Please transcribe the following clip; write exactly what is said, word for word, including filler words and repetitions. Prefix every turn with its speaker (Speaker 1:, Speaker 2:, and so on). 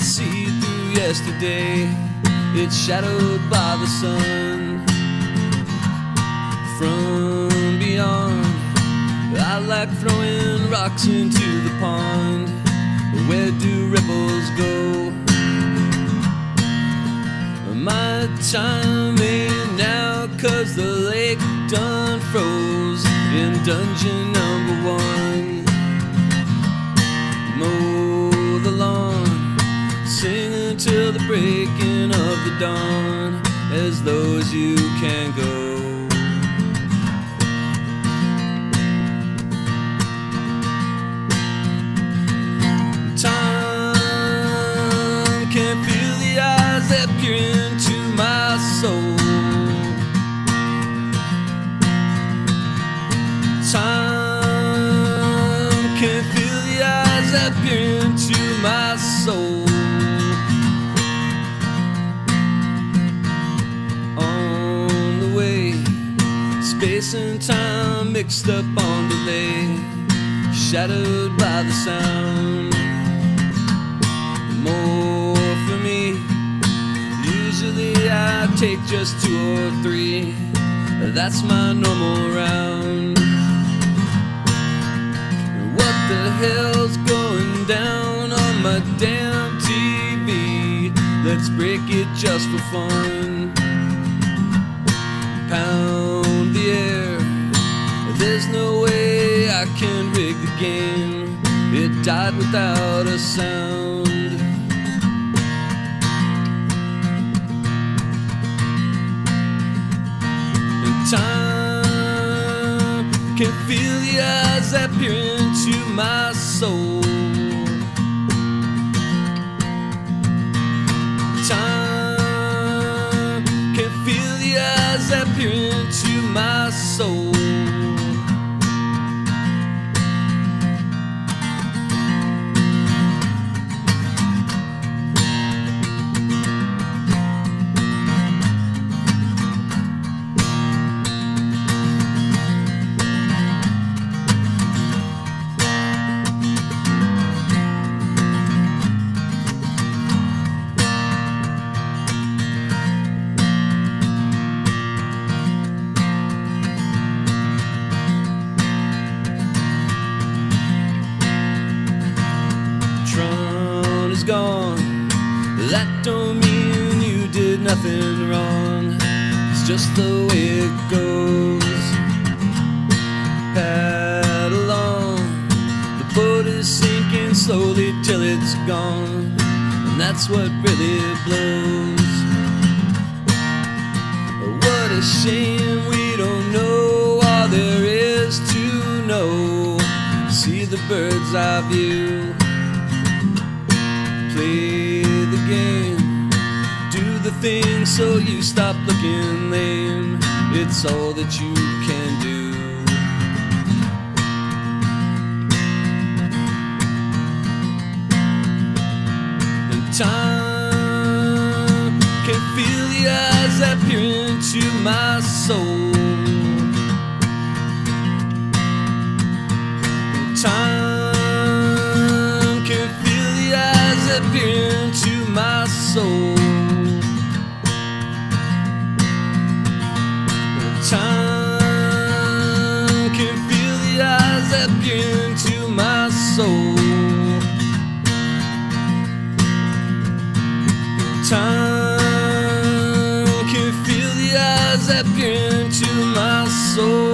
Speaker 1: see through yesterday. It's shadowed by the sun. From beyond, I like throwing rocks into the pond. Where do ripples go? My time ain't now, 'cause the lake done froze in dungeon number one. Mow the lawn, sing until the breaking of the dawn, as low as you can go. Time can feel the eyes that peer into my soul. Time can feel the eyes that peer into my soul. On the way, space and time mixed up on delay, shadowed by the sound. More for me, usually I take just two or three. That's my normal round. What the hell's going down on my damn T V? Let's break it just for fun. Pound the air, there's no way I can rig the game. It died without a sound. Time can feel the eyes that peer into my soul. Time can feel the eyes that peer into my soul. Gone, that don't mean you did nothing wrong. It's just the way it goes. Paddle on, the boat is sinking slowly till it's gone, and that's what really blows. What a shame we don't know all there is to know. See the bird's eye view. Play the game, do the thing so you stop looking lame. It's all that you can do. And time can feel the eyes that peer into my soul. And time peer into my soul. Time can feel the eyes that peer into my soul. Time can feel the eyes that peer into my soul.